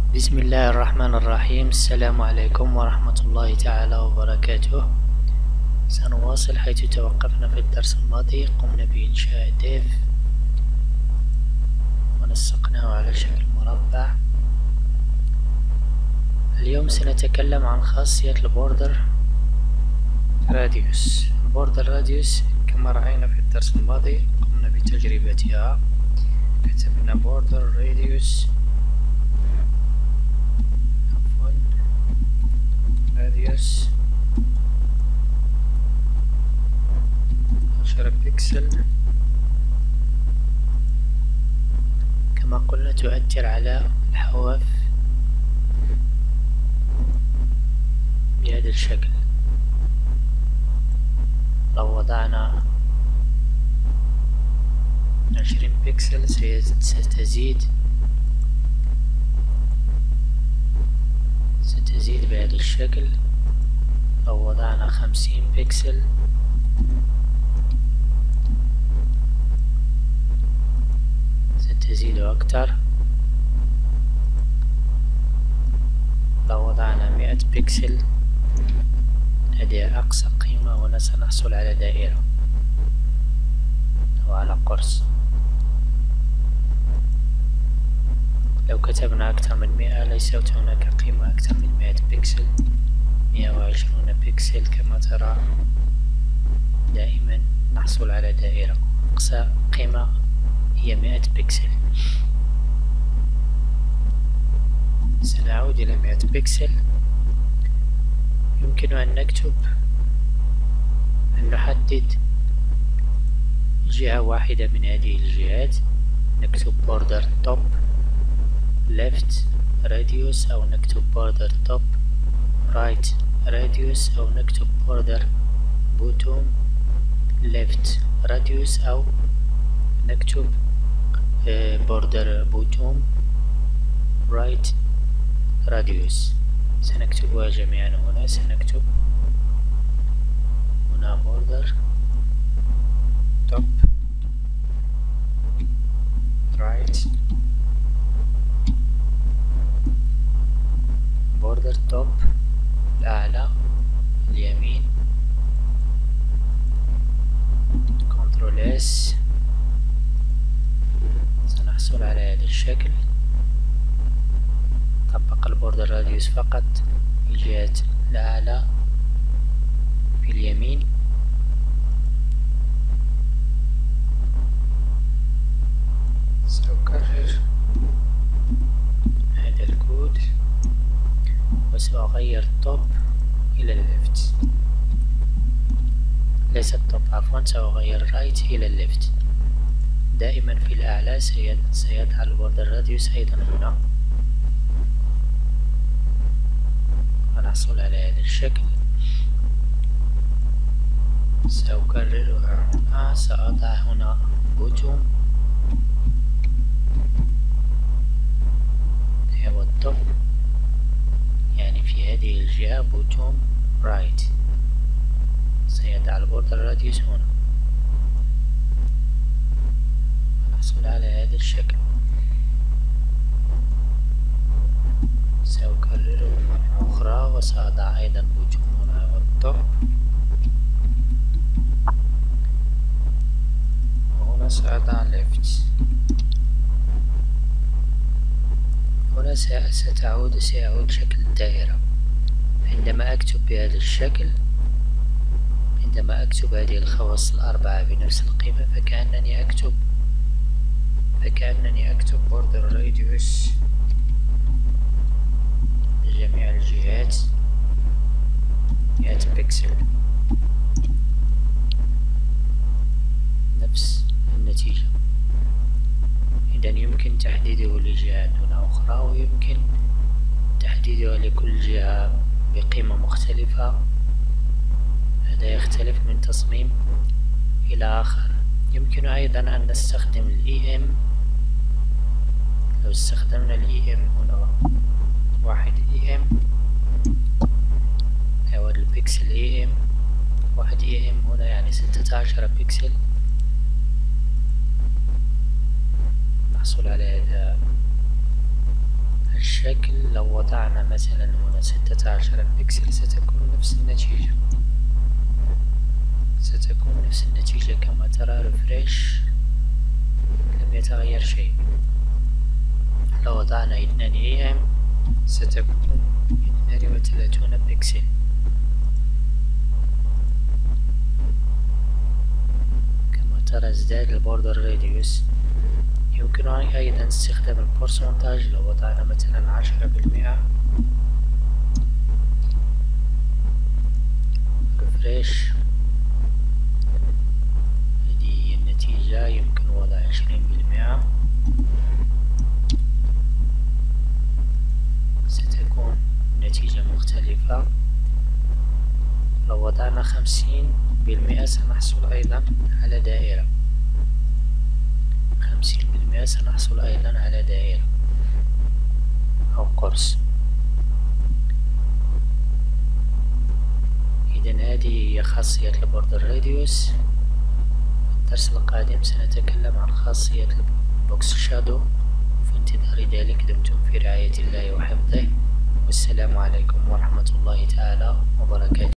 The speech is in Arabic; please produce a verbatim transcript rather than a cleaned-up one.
بسم الله الرحمن الرحيم. السلام عليكم ورحمة الله تعالى وبركاته. سنواصل حيث توقفنا في الدرس الماضي. قمنا بإنشاء ديف ونسقناه على شكل مربع. اليوم سنتكلم عن خاصية البوردر راديوس. البوردر راديوس كما رأينا في الدرس الماضي قمنا بتجربتها. كتبنا بوردر راديوس راديوس عشرة بكسل. كما قلنا تؤثر على الحواف بهذا الشكل. لو وضعنا عشرين بكسل ستزيد ستزيد بهذا الشكل. لو وضعنا خمسين بكسل ستزيد أكثر. لو وضعنا مئة بكسل، هذه أقصى قيمة، هنا سنحصل على دائرة أو على قرص. لو كتبنا أكثر من مئة ليست هناك قيمة أكثر من مئة بكسل. مئة وعشرون بكسل كما ترى دائما نحصل على دائرة. أقصى قيمة هي مئة بكسل. سنعود إلى مئة بكسل. يمكن أن نكتب أن نحدد جهة واحدة من هذه الجهات. نكتب border top left radius، أو نكتب border top right radius، أو نكتب border bottom left radius، أو نكتب border bottom right radius. سنكتبها جميعا هنا. سنكتب هنا border top right border top الأعلى اليمين كنترول اس. سنحصل على هذا الشكل. طبق البوردر راديوس فقط في الجهة الأعلى في اليمين. سأكرر هذا الكود وسأغير التوب إلى الليفت. ليس التوب عفوا، سأغير الرايت إلى الليفت. دائما في الأعلى سيجعل البوردر راديوس أيضا هنا. ونحصل على هذا الشكل. سأكررها هنا. سأضع هنا بوتوم هو التوب، يعني في هذه الجهة بوتوم رايت. سيضع البوردر راديوس هنا ونحصل على هذا الشكل. سأكرره مرة أخرى وسأضع أيضا بوتوم هنا هو التوب، وهنا سأضع ليفت. هنا ستعود سيعود شكل الدائرة. عندما أكتب بهذا الشكل، عندما أكتب هذه الخواص الأربعة بنفس القيمة، فكأنني أكتب فكأنني أكتب border radius بجميع الجهات مئة بكسل. نفس النتيجة. إذن يمكن تحديده لجهات دون أخرى، ويمكن تحديدها لكل جهة بقيمة مختلفة. هذا يختلف من تصميم إلى آخر. يمكن أيضا أن نستخدم ال إي إم. لو استخدمنا ال إي إم هنا واحد إي إم، هو البكسل إي إم واحد إي إم هنا، يعني ستة عشر بكسل. نحصل على هذا الشكل لو وضعنا مثلا هنا ستة عشر بكسل ستكون نفس النتيجة ستكون نفس النتيجة كما ترى. ريفريش لم يتغير شيء. لو وضعنا اثنان اي ام ستكون اثنان وثلاثون بكسل. كما ترى ازداد البوردر راديوس. يمكن ايضا استخدام البورسنتاج. لو وضعنا مثلا عشرة بالمئة ريفريش هذه النتيجة. يمكن وضع عشرين بالمئة ستكون النتيجة مختلفة. لو وضعنا خمسين بالمئة سنحصل أيضا على دائرة. خمسين بالمئة سنحصل أيضا على دائرة أو قرص. إذن هذه هي خاصية البوردر راديوس. في الدرس القادم سنتكلم عن خاصية البوكس شادو. في انتظار ذلك دمتم في رعاية الله وحفظه، والسلام عليكم ورحمة الله تعالى وبركاته.